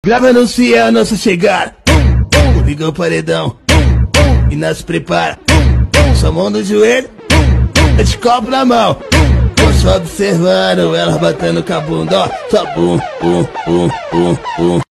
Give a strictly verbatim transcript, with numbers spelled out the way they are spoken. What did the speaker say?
Grava anuncia a nossa chegada. Liga o paredão e nós prepara. Sua mão no joelho, esse copo na mão. Tô só observando elas batendo com a bunda, ó. Só bum, bum, bum, bum, bum.